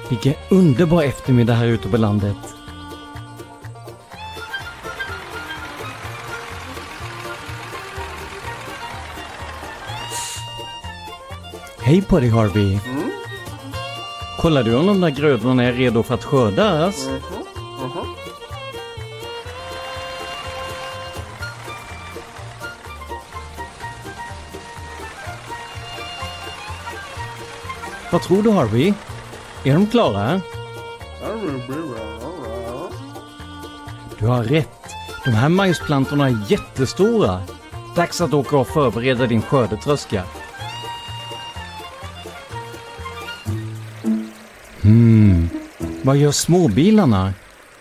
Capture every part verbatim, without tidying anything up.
Vilken underbar eftermiddag här ute på landet. Hej på dig, Harvey. Mm. Kollar du om de där grödorna är redo för att skördas? Mm-hmm. Mm-hmm. Vad tror du, Harvey? Är de klara? Du har rätt. De här majsplantorna är jättestora. Dags att åka och förbereda din skördetröska. Hmm, vad gör småbilarna?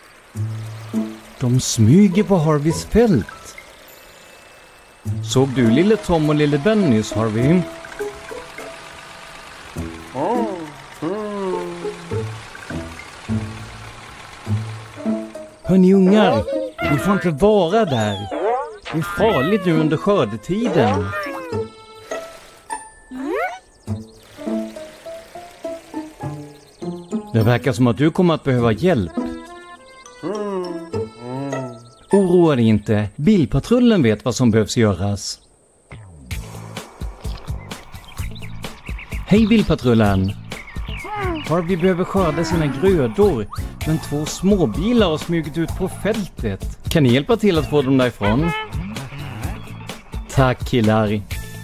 De smyger på Harveys fält. Såg du lille Tom och lille Ben nyss, Harvey? Hörni ungar, ni får inte vara där. Det är farligt nu under skördetiden. Det verkar som att du kommer att behöva hjälp. Oroa dig inte, bilpatrullen vet vad som behövs göras. Hej bilpatrullen! Harvey behöver skörda sina grödor, men två småbilar har smugit ut på fältet. Kan ni hjälpa till att få dem därifrån? Tack killar!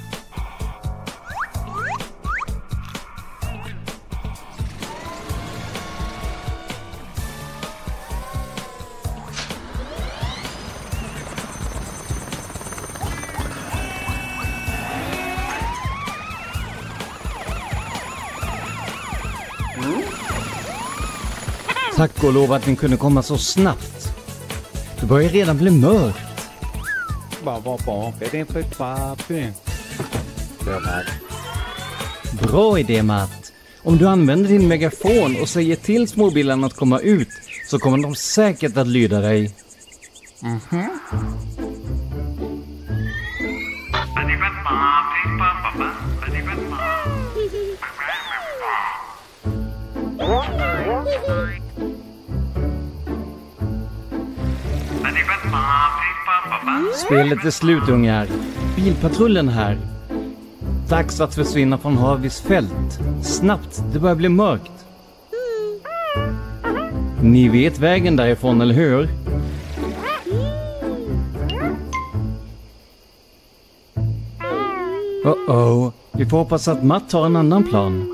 Tack och lov att ni kunde komma så snabbt. Det börjar redan bli mörkt. Bra idé, Matt. Om du använder din megafon och säger till småbilarna att komma ut så kommer de säkert att lyda dig. Mhm. Spelet är slut, ungar. Bilpatrullen här. Dags att försvinna från Harveys fält. Snabbt, det börjar bli mörkt. Ni vet vägen därifrån, eller hur? Uh-oh. Vi får hoppas att Matt tar en annan plan.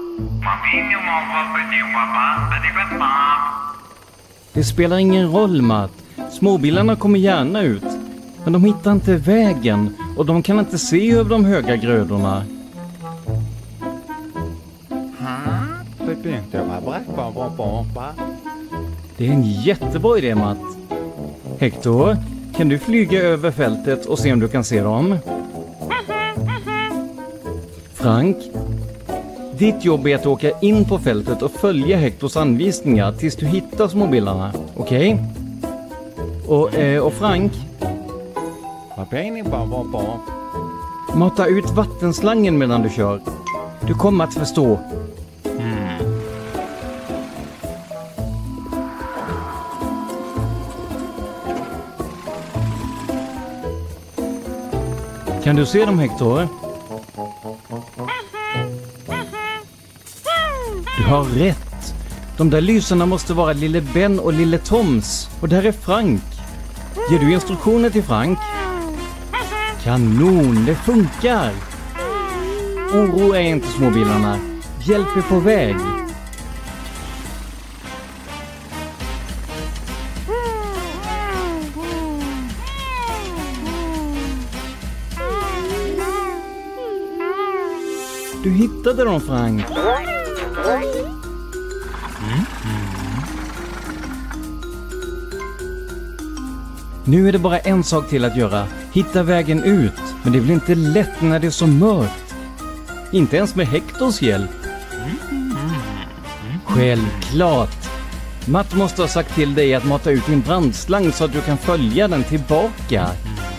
Det spelar ingen roll, Matt. Småbilarna kommer gärna ut. Men de hittar inte vägen och de kan inte se över de höga grödorna. Det är en jättebra idé, Matt. Hector, kan du flyga över fältet och se om du kan se dem? Frank, ditt jobb är att åka in på fältet och följa Hectors anvisningar tills du hittar småbilarna. Okej? Okay? Och, eh, och Frank? Mata ut vattenslangen medan du kör. Du kommer att förstå. Mm. Kan du se dem, Hector? Du har rätt. De där lyserna måste vara lille Ben och lille Toms. Och där är Frank. Ger du instruktioner till Frank? Kanon, det funkar! Oro är inte småbilarna. Hjälp är på väg. Du hittade dem, Frank. Mm. Nu är det bara en sak till att göra. Hitta vägen ut. Men det blir inte lätt när det är så mörkt. Inte ens med Hectors hjälp. Självklart. Matt måste ha sagt till dig att mata ut din brandslang så att du kan följa den tillbaka.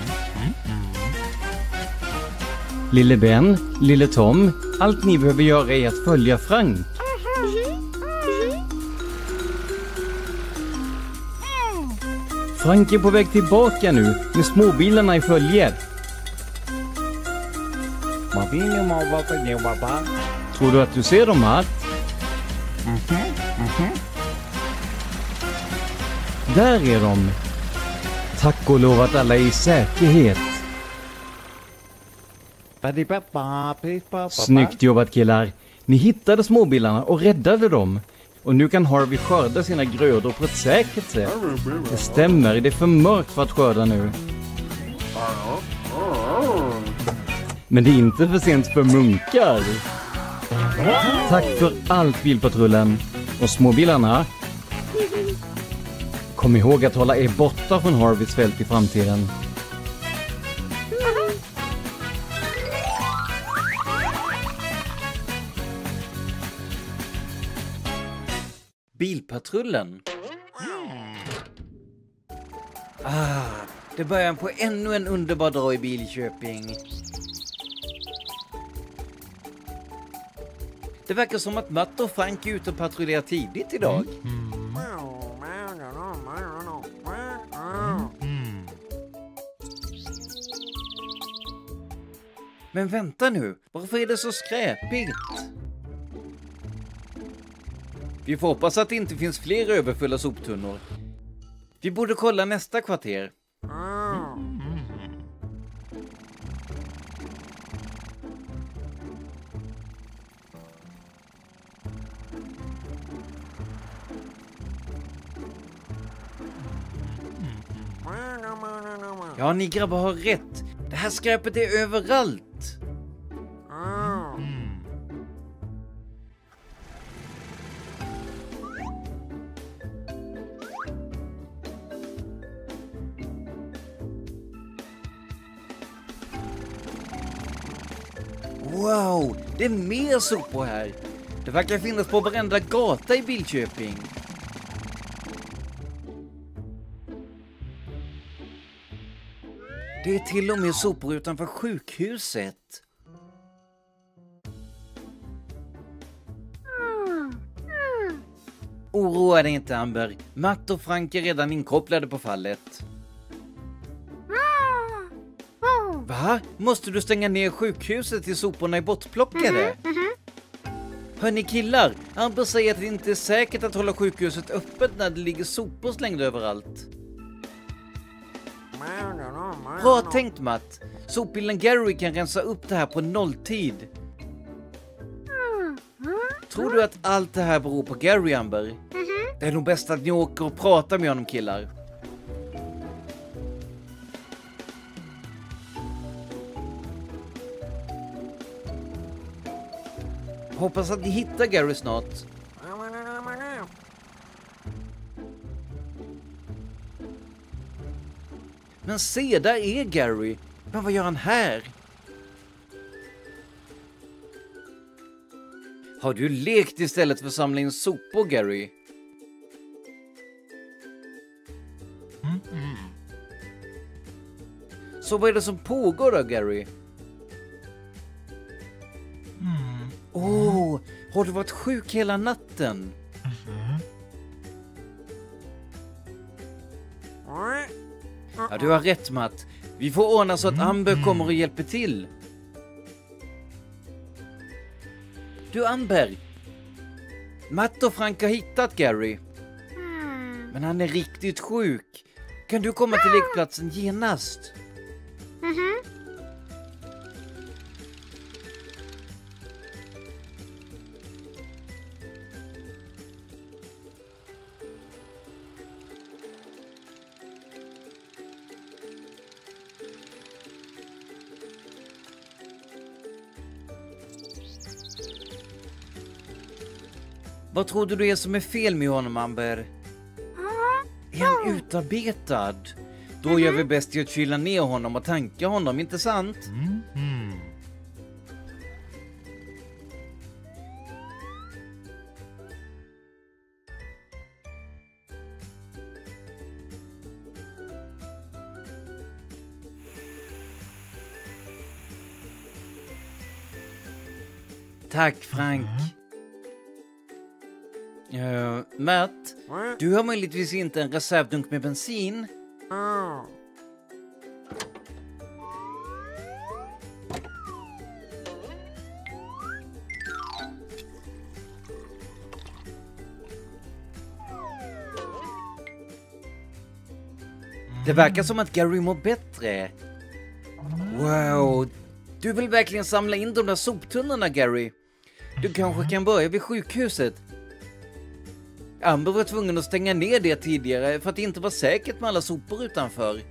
Lille Ben, lille Tom, allt ni behöver göra är att följa Frank. Frank är på väg tillbaka nu med småbilarna i följe. Tror du att du ser dem här? Mhm, mhm. Där är de. Tack och lov att alla är i säkerhet. Snyggt jobbat killar. Ni hittade småbilarna och räddade dem. Och nu kan Harvey skörda sina grödor på ett säkert sätt. Det stämmer, det är för mörkt för att skörda nu. Men det är inte för sent för munkar. Tack för allt Bilpatrullen. Och småbilarna. Kom ihåg att hålla er borta från Harveys fält i framtiden. Bilpatrullen. Ah, det börjar på ännu en underbar dag i Bilköping. Det verkar som att Matt och Frank är ute och patrullerar tidigt idag. Men vänta nu, varför är det så skräpigt? Vi får hoppas att det inte finns fler överfulla soptunnor. Vi borde kolla nästa kvarter. Ja, ni grabbar har rätt. Det här skräpet är överallt. Wow, det är mer sopor här. Det verkar finnas på varenda gata i Bilköping. Det är till och med sopor utanför sjukhuset. Oroa dig inte, Amber. Matt och Frank är redan inkopplade på fallet. Va? Måste du stänga ner sjukhuset till soporna är bortplockade? Hörni killar, Amber säger att det inte är säkert att hålla sjukhuset öppet när det ligger sopor slängda överallt. Bra tänkt Matt. Sopbilen Gary kan rensa upp det här på nolltid. Tror du att allt det här beror på Gary, Amber? Det är nog bäst att ni åker och pratar med honom killar. Hoppas att ni hittar Gary snart. Men se, där är Gary. Men vad gör han här? Har du lekt istället för att samla in sopor, Gary? Så vad är det som pågår då, Gary? Åh, oh, har du varit sjuk hela natten? Ja, du har rätt, Matt. Vi får ordna så att Amber kommer och hjälper till. Du, Amber. Matt och Frank har hittat Gary. Men han är riktigt sjuk. Kan du komma till lekplatsen genast? Vad tror du det är som är fel med honom, Amber? Är han utarbetad? Då gör vi bäst i att kyla ner honom och tanka honom, inte sant? Mm. Mm. Tack, Frank. Uh, Matt, du har möjligtvis inte en reservdunk med bensin? Det verkar som att Gary mår bättre. Wow, du vill verkligen samla in de där soptunnorna, Gary. Du kanske kan börja vid sjukhuset. Amber var tvungen att stänga ner det tidigare för att det inte var säkert med alla sopor utanför.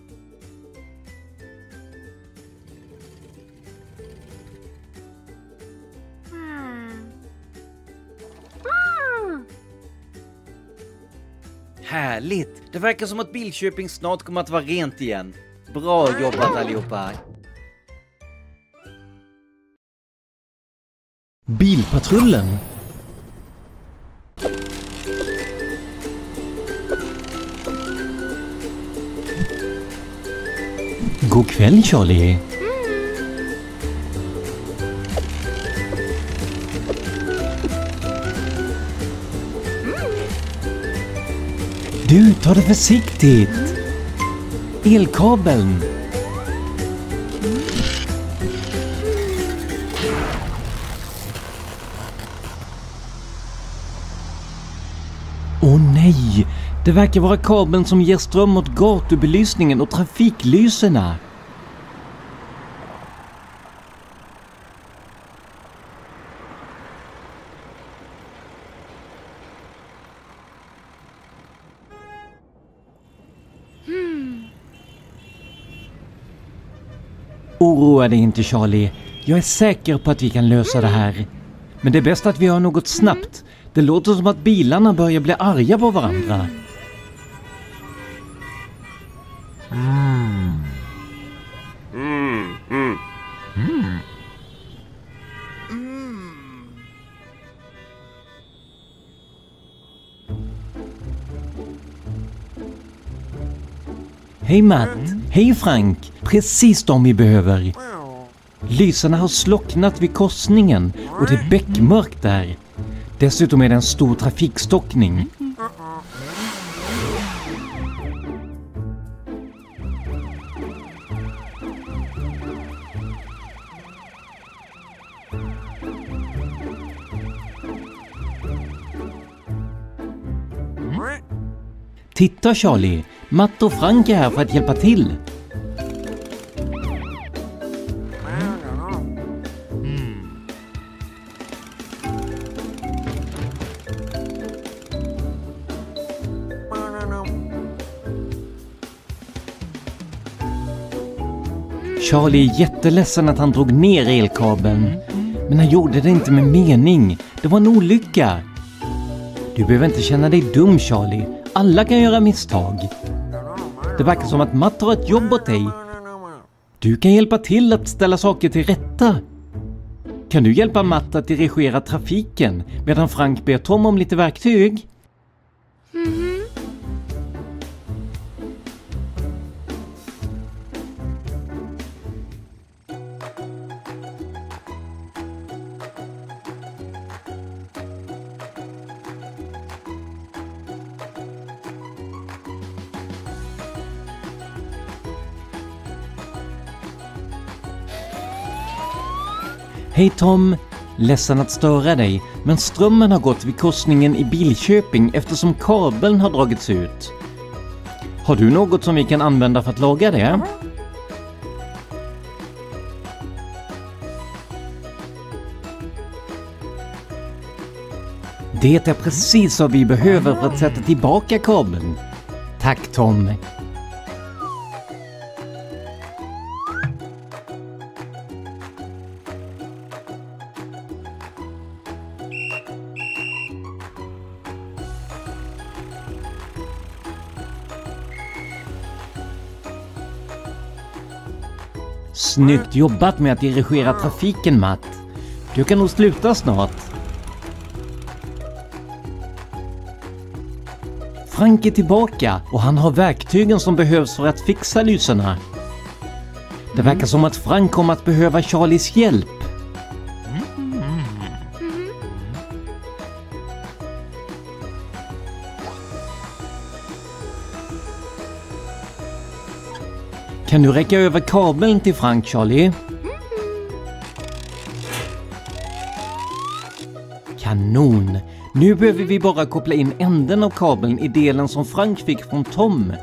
Härligt! Det verkar som att Bilköping snart kommer att vara rent igen. Bra jobbat allihopa! Bilpatrullen. God kväll, Charlie. Du, ta det försiktigt. Elkabeln. Åh nej, det verkar vara kabeln som ger ström åt gatubelysningen och trafiklyserna. Oroa dig inte, Charlie. Jag är säker på att vi kan lösa det här. Men det är bäst att vi gör något snabbt. Det låter som att bilarna börjar bli arga på varandra. Mm. Mm. Mm. Mm. Hej Matt, hej Frank, precis de vi behöver. Lyserna har slocknat vid korsningen och det är bäckmörkt där. Dessutom är det en stor trafikstockning. Titta Charlie, Matt och Frank är här för att hjälpa till. Charlie är jätteledsen att han drog ner elkabeln. Men han gjorde det inte med mening. Det var en olycka. Du behöver inte känna dig dum, Charlie. Alla kan göra misstag. Det verkar som att Matt har ett jobb åt dig. Du kan hjälpa till att ställa saker till rätta. Kan du hjälpa Matt att dirigera trafiken medan Frank ber Tom om lite verktyg? Mm-hmm. Hej Tom, ledsen att störa dig, men strömmen har gått vid korsningen i Bilköping eftersom kabeln har dragits ut. Har du något som vi kan använda för att laga det? Det är precis vad vi behöver för att sätta tillbaka kabeln. Tack Tom. Snyggt jobbat med att dirigera trafiken, Matt. Du kan nog sluta snart. Frank är tillbaka och han har verktygen som behövs för att fixa lyserna. Det verkar som att Frank kommer att behöva Charlies hjälp. Kan du räcka över kabeln till Frank, Charlie? Kanon! Nu behöver vi bara koppla in änden av kabeln i delen som Frank fick från Tom.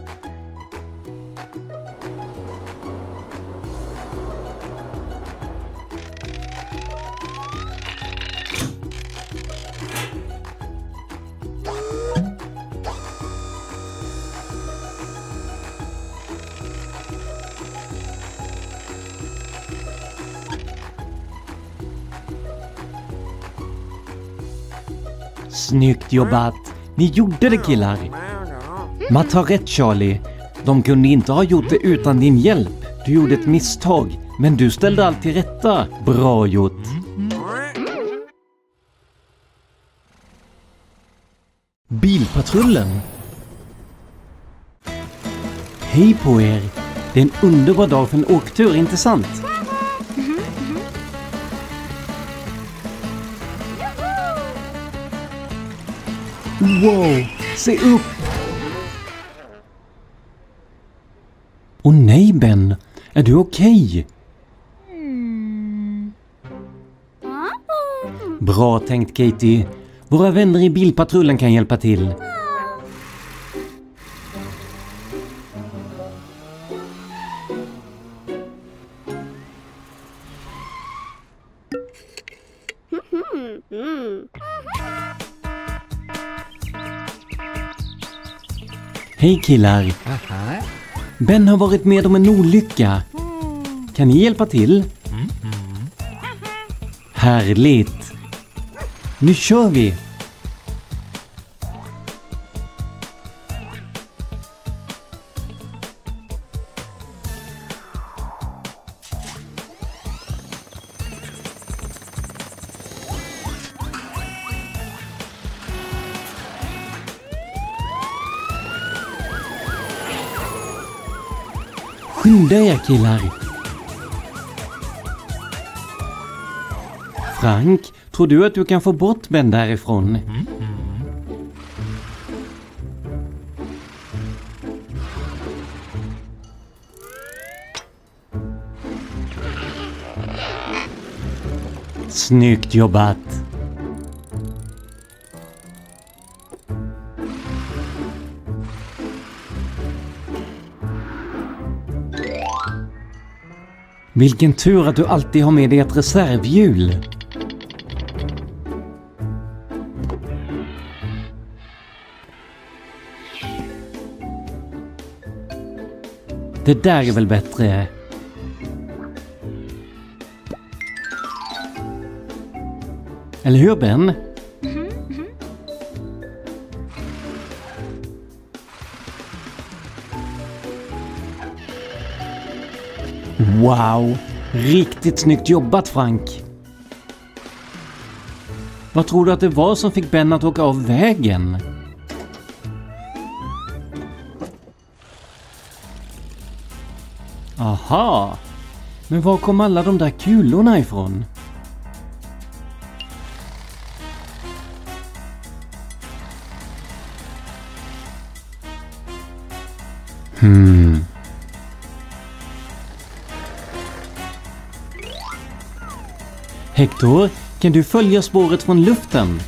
Snyggt jobbat! Ni gjorde det, killar! Matt har rätt, Charlie. De kunde inte ha gjort det utan din hjälp. Du gjorde ett misstag, men du ställde allt till rätta. Bra gjort! Bilpatrullen! Hej på er! Det är en underbar dag för en åktur, inte sant? Wow, se upp! Åh nej, Ben. Är du okej? Mm. Bra tänkt, Katie. Våra vänner i bilpatrullen kan hjälpa till. Hej killar! Aha. Ben har varit med om en olycka. Kan ni hjälpa till? Härligt! Nu kör vi! Skynda er, killar! Frank, tror du att du kan få bort Ben därifrån? Mm. Snyggt jobbat! Vilken tur att du alltid har med dig ett reservhjul. Det där är väl bättre. Eller hur, Ben? Wow! Riktigt snyggt jobbat, Frank! Vad tror du att det var som fick Ben att åka av vägen? Aha! Men var kom alla de där kulorna ifrån? Hmm... Hector, kan du följa spåret från luften?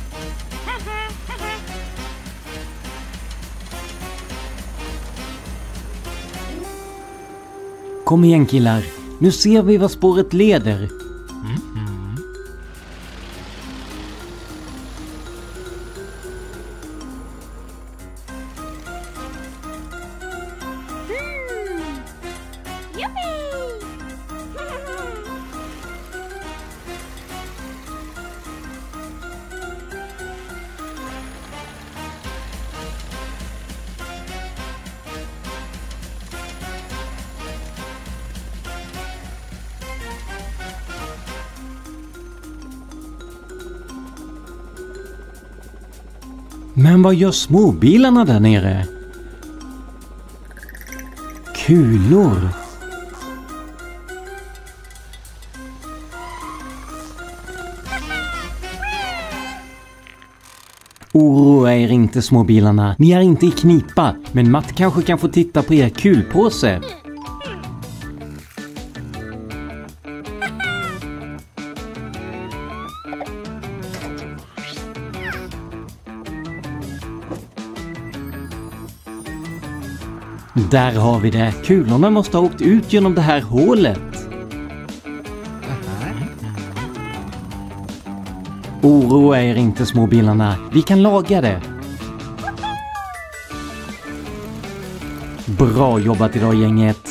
Kom igen, killar. Nu ser vi vad spåret leder. Men vad gör småbilarna där nere? Kulor. Oroa er inte, småbilarna. Ni är inte i knipa, men Matt kanske kan få titta på er kulpåse. Där har vi det. Kulorna måste ha åkt ut genom det här hålet. Oroa er inte, små bilarna. Vi kan laga det. Bra jobbat idag, gänget.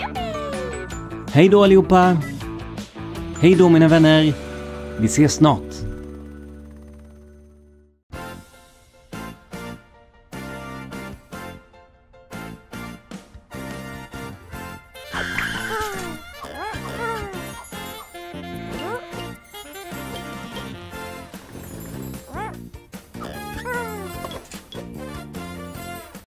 Hej då allihopa. Hej då mina vänner. Vi ses snart.